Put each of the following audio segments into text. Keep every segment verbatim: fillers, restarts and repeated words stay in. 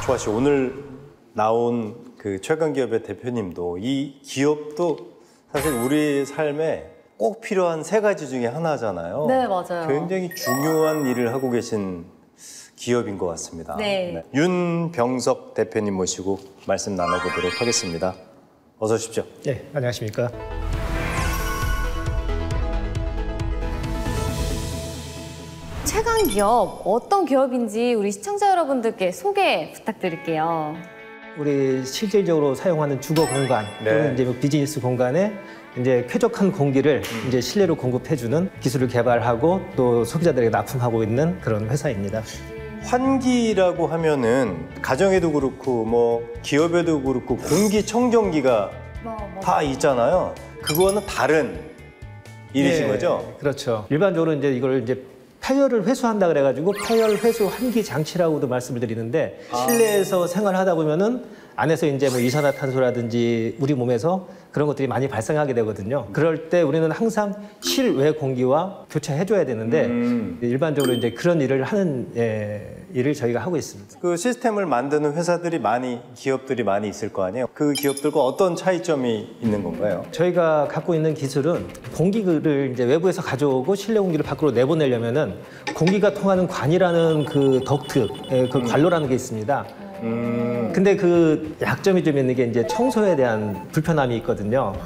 조아 씨, 오늘 나온 그 최강기업의 대표님도 이 기업도 사실 우리 삶에 꼭 필요한 세 가지 중에 하나잖아요. 네, 맞아요. 굉장히 중요한 일을 하고 계신 기업인 것 같습니다. 네. 네. 윤병석 대표님 모시고 말씀 나눠보도록 하겠습니다. 어서 오십시오. 네, 안녕하십니까. 최강기업 어떤 기업인지 우리 시청자 여러분들께 소개 부탁드릴게요. 우리 실질적으로 사용하는 주거 공간 네. 또는 이제 뭐 비즈니스 공간에 이제 쾌적한 공기를 음. 이제 실내로 공급해주는 기술을 개발하고 또 소비자들에게 납품하고 있는 그런 회사입니다. 환기라고 하면은 가정에도 그렇고 뭐 기업에도 그렇고 공기청정기가 뭐, 다 있잖아요. 그거는 다른 일이신 네, 거죠? 그렇죠. 일반적으로 이제 이걸 이제 폐열을 회수한다 그래가지고 폐열 회수 환기 장치라고도 말씀을 드리는데 아. 실내에서 생활하다 보면은 안에서 이제 뭐 이산화탄소라든지 우리 몸에서 그런 것들이 많이 발생하게 되거든요. 그럴 때 우리는 항상 실외 공기와 교체해줘야 되는데 음. 일반적으로 이제 그런 일을 하는 예, 일을 저희가 하고 있습니다. 그 시스템을 만드는 회사들이 많이, 기업들이 많이 있을 거 아니에요? 그 기업들과 어떤 차이점이 있는 건가요? 저희가 갖고 있는 기술은 공기를 이제 외부에서 가져오고 실내 공기를 밖으로 내보내려면은 공기가 통하는 관이라는 그 덕트, 예, 그 관로라는 게 있습니다. 음. 근데 그 약점이 좀 있는 게 이제 청소에 대한 불편함이 있거든요.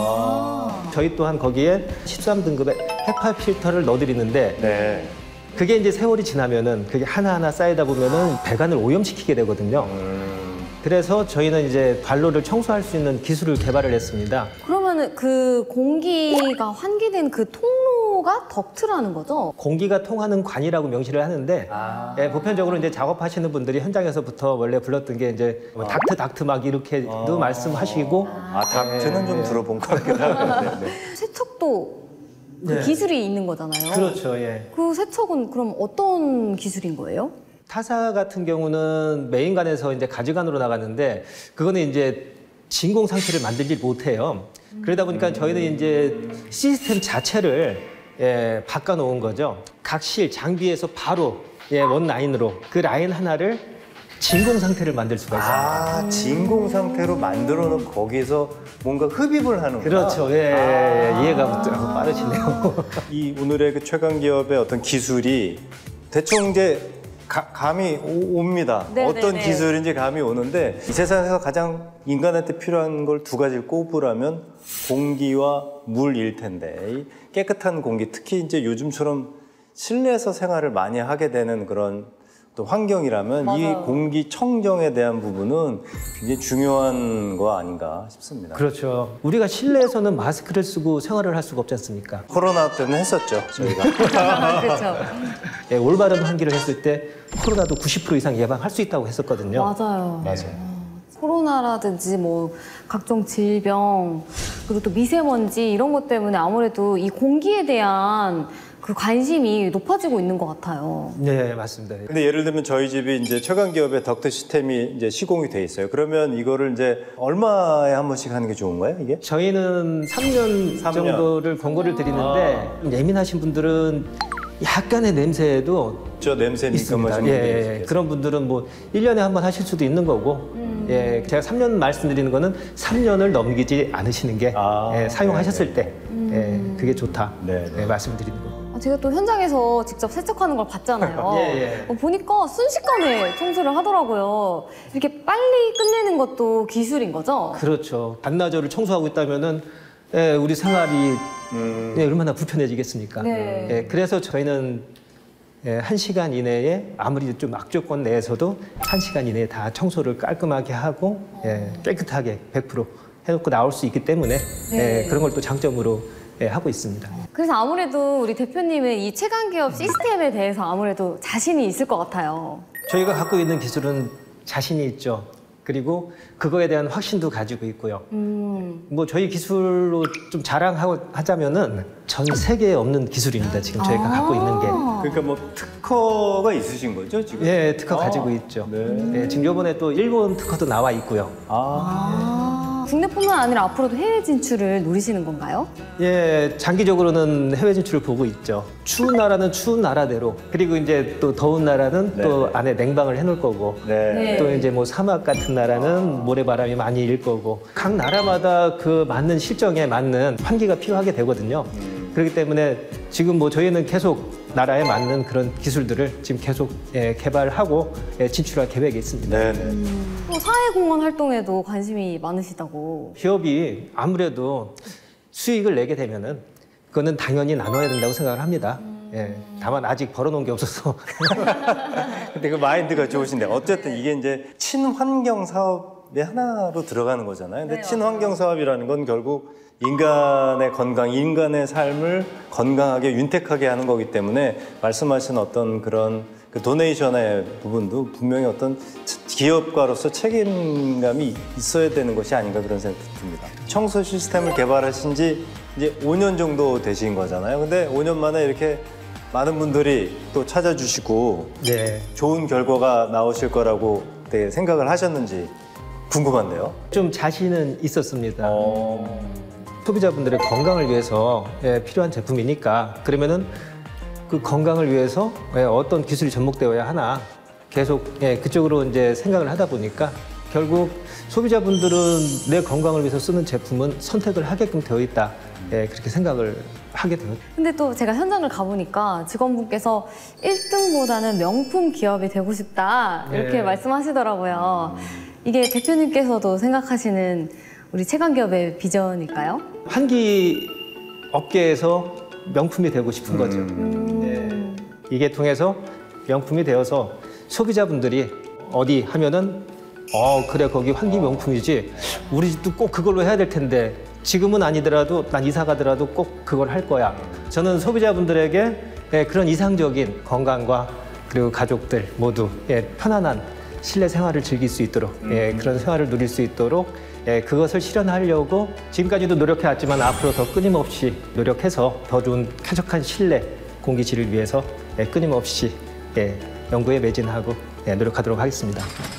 아. 저희 또한 거기에 십삼 등급의 헤파 필터를 넣어드리는데 네. 그게 이제 세월이 지나면은 그게 하나하나 쌓이다 보면은 배관을 오염시키게 되거든요. 음. 그래서 저희는 이제 관로를 청소할 수 있는 기술을 개발을 했습니다. 그러면 그 공기가 환기된 그 통로가 덕트라는 거죠? 공기가 통하는 관이라고 명시를 하는데 아. 예, 보편적으로 이제 작업하시는 분들이 현장에서부터 원래 불렀던 게 이제 뭐 닥트 닥트 막 이렇게도 아. 말씀하시고 아, 닥트는 좀 들어본 것 같기도 하고. 네, 네. 세척도 그 네. 기술이 있는 거잖아요. 그렇죠. 예. 그 세척은 그럼 어떤 기술인 거예요? 타사 같은 경우는 메인관에서 이제 가지관으로 나가는데 그거는 이제 진공 상태를 만들지 못해요. 그러다 보니까 저희는 이제 시스템 자체를 예, 바꿔놓은 거죠. 각 실 장비에서 바로 예, 원 라인으로 그 라인 하나를 진공 상태를 만들 수가 있어요. 아, 진공 상태로 만들어 놓은 거기서 뭔가 흡입을 하는구나. 그렇죠. 예, 예, 예. 이해가 빠르시네요. 이 오늘의 그 최강기업의 어떤 기술이 대충 이제 가, 감이 오, 옵니다. 네, 어떤 네, 네. 기술인지 감이 오는데 이 세상에서 가장 인간한테 필요한 걸 두 가지를 꼽으라면 공기와 물일 텐데 이 깨끗한 공기, 특히 이제 요즘처럼 실내에서 생활을 많이 하게 되는 그런 또 환경이라면 맞아요. 이 공기 청정에 대한 부분은 굉장히 중요한 거 아닌가 싶습니다. 그렇죠. 우리가 실내에서는 마스크를 쓰고 생활을 할 수가 없지 않습니까? 코로나 때는 했었죠, 저희가. 그렇죠. 예, 올바른 환기를 했을 때 코로나도 구십 퍼센트 이상 예방할 수 있다고 했었거든요. 맞아요. 맞아요. 코로나라든지 뭐 각종 질병 그리고 또 미세먼지 이런 것 때문에 아무래도 이 공기에 대한 그 관심이 높아지고 있는 것 같아요. 네, 맞습니다. 근데 예를 들면 저희 집이 이제 최강기업의 덕트 시스템이 이제 시공이 돼 있어요. 그러면 이거를 이제 얼마에 한 번씩 하는 게 좋은 거예요, 이게? 저희는 삼 년 삼 년. 정도를 권고를 드리는데 예민하신 분들은 약간의 냄새에도 저 냄새 있습니다. 민감하신 예, 분들이 예, 있겠어요. 그런 분들은 뭐 일 년에 한 번 하실 수도 있는 거고 예, 제가 삼 년 말씀드리는 거는 삼 년을 넘기지 않으시는 게 아, 예, 사용하셨을 네, 때 예, 그게 좋다 네, 네. 예, 말씀드리는 거고. 아, 제가 또 현장에서 직접 세척하는 걸 봤잖아요. 예, 예. 어, 보니까 순식간에 청소를 하더라고요. 이렇게 빨리 끝내는 것도 기술인 거죠? 그렇죠. 반나절을 청소하고 있다면은 예, 우리 생활이 음. 예, 얼마나 불편해지겠습니까? 네. 예, 그래서 저희는 예, 한 시간 이내에 아무리 좀 악조건 내에서도 한 시간 이내에 다 청소를 깔끔하게 하고 예, 깨끗하게 백 퍼센트 해놓고 나올 수 있기 때문에 네. 예, 그런 걸 또 장점으로 예, 하고 있습니다. 그래서 아무래도 우리 대표님은 이 최강기업 시스템에 대해서 아무래도 자신이 있을 것 같아요. 저희가 갖고 있는 기술은 자신이 있죠. 그리고 그거에 대한 확신도 가지고 있고요. 음. 뭐 저희 기술로 좀 자랑하자면은 전 세계에 없는 기술입니다. 지금 저희가 아. 갖고 있는 게. 그러니까 뭐 특허가 있으신 거죠, 지금? 예, 특허 아, 가지고 있죠. 네. 예, 지금 요번에 또 일본 특허도 나와 있고요. 아. 아. 국내뿐만 아니라 앞으로도 해외 진출을 노리시는 건가요? 예, 장기적으로는 해외 진출을 보고 있죠. 추운 나라는 추운 나라대로, 그리고 이제 또 더운 나라는 네. 또 안에 냉방을 해놓을 거고, 네. 네. 또 이제 뭐 사막 같은 나라는 모래바람이 많이 일 거고, 각 나라마다 그 맞는 실정에 맞는 환기가 필요하게 되거든요. 그렇기 때문에 지금 뭐 저희는 계속 나라에 맞는 그런 기술들을 지금 계속 예, 개발하고 예, 진출할 계획이 있습니다. 네. 네. 또 사회공헌 활동에도 관심이 많으시다고. 기업이 아무래도 수익을 내게 되면은 그거는 당연히 나눠야 된다고 생각을 합니다. 예, 다만 아직 벌어놓은 게 없어서. 근데 그 마인드가 좋으신데 어쨌든 이게 이제 친환경 사업의 하나로 들어가는 거잖아요. 근데 네, 친환경 사업이라는 건 결국 인간의 건강, 인간의 삶을 건강하게 윤택하게 하는 거기 때문에 말씀하신 어떤 그런 그 도네이션의 부분도 분명히 어떤 기업가로서 책임감이 있어야 되는 것이 아닌가 그런 생각이 듭니다. 청소 시스템을 개발하신 지 이제 오 년 정도 되신 거잖아요. 근데 오 년 만에 이렇게 많은 분들이 또 찾아주시고 네. 좋은 결과가 나오실 거라고 네, 생각을 하셨는지 궁금한데요. 좀 자신은 있었습니다. 어... 소비자분들의 건강을 위해서 예, 필요한 제품이니까 그러면은 그 건강을 위해서 예, 어떤 기술이 접목되어야 하나 계속 예, 그쪽으로 이제 생각을 하다 보니까 결국 소비자분들은 내 건강을 위해서 쓰는 제품은 선택을 하게끔 되어 있다. 예, 그렇게 생각을 하게 되었죠. 근데 또 제가 현장을 가보니까 직원분께서 일 등보다는 명품 기업이 되고 싶다 이렇게 네. 말씀하시더라고요. 이게 대표님께서도 생각하시는 우리 최강기업의 비전일까요? 환기 업계에서 명품이 되고 싶은 거죠. 음... 네. 이게 통해서 명품이 되어서 소비자분들이 어디 하면은 어 그래 거기 환기 명품이지 우리 집도 꼭 그걸로 해야 될 텐데 지금은 아니더라도 난 이사 가더라도 꼭 그걸 할 거야. 저는 소비자분들에게 예, 그런 이상적인 건강과 그리고 가족들 모두 예, 편안한 실내 생활을 즐길 수 있도록 예, 그런 생활을 누릴 수 있도록 예, 그것을 실현하려고 지금까지도 노력해왔지만 앞으로 더 끊임없이 노력해서 더 좋은 쾌적한 실내 공기질을 위해서 예, 끊임없이 예, 연구에 매진하고 예, 노력하도록 하겠습니다.